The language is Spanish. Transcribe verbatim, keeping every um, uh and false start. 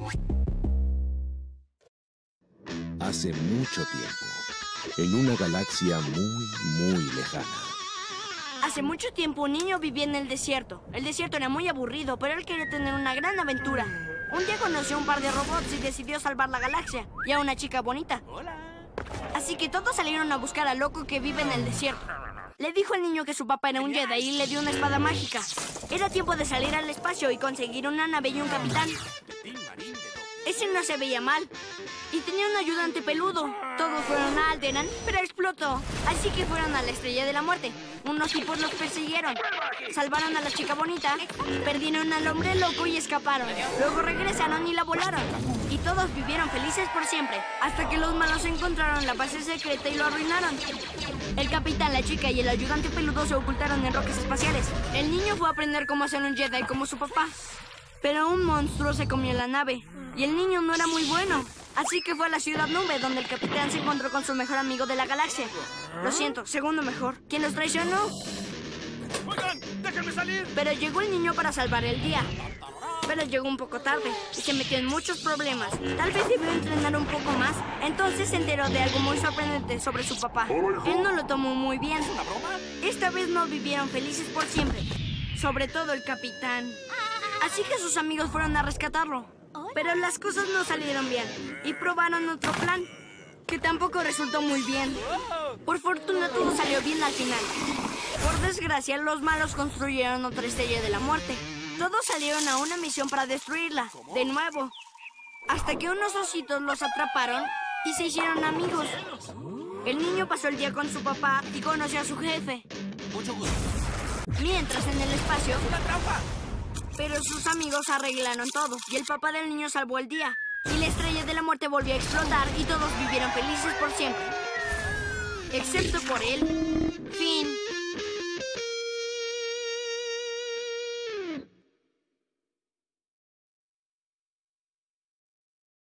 Hace mucho tiempo, en una galaxia muy, muy lejana. Hace mucho tiempo un niño vivía en el desierto. El desierto era muy aburrido, pero él quería tener una gran aventura. Un día conoció a un par de robots y decidió salvar la galaxia. Y a una chica bonita. Así que todos salieron a buscar al loco que vive en el desierto. Le dijo al niño que su papá era un Jedi y le dio una espada mágica. Era tiempo de salir al espacio y conseguir una nave y un capitán. Ese no se veía mal. Y tenía un ayudante peludo. Todos fueron a Alderaan, pero explotó. Así que fueron a la Estrella de la Muerte. Unos tipos los persiguieron. Salvaron a la chica bonita, perdieron al hombre loco y escaparon. Luego regresaron y la volaron. Y todos vivieron felices por siempre. Hasta que los malos encontraron la base secreta y lo arruinaron. El capitán, la chica y el ayudante peludo se ocultaron en rocas espaciales. El niño fue a aprender cómo hacer un Jedi como su papá. Pero un monstruo se comió la nave. Y el niño no era muy bueno. Así que fue a la ciudad nube, donde el capitán se encontró con su mejor amigo de la galaxia. Lo siento, segundo mejor. ¿Quién los traicionó? ¡Oigan! ¡Déjenme salir! Pero llegó el niño para salvar el día. Pero llegó un poco tarde y se metió en muchos problemas. Tal vez debió entrenar un poco más. Entonces se enteró de algo muy sorprendente sobre su papá. Él no lo tomó muy bien. Esta vez no vivieron felices por siempre. Sobre todo el capitán. Así que sus amigos fueron a rescatarlo. Pero las cosas no salieron bien y probaron otro plan, que tampoco resultó muy bien. Por fortuna todo salió bien al final. Por desgracia, los malos construyeron otra Estrella de la Muerte. Todos salieron a una misión para destruirla, de nuevo. Hasta que unos ositos los atraparon y se hicieron amigos. El niño pasó el día con su papá y conoció a su jefe. Mucho gusto. Mientras en el espacio... Pero sus amigos arreglaron todo y el papá del niño salvó el día. Y la Estrella de la Muerte volvió a explotar y todos vivieron felices por siempre. Excepto por él.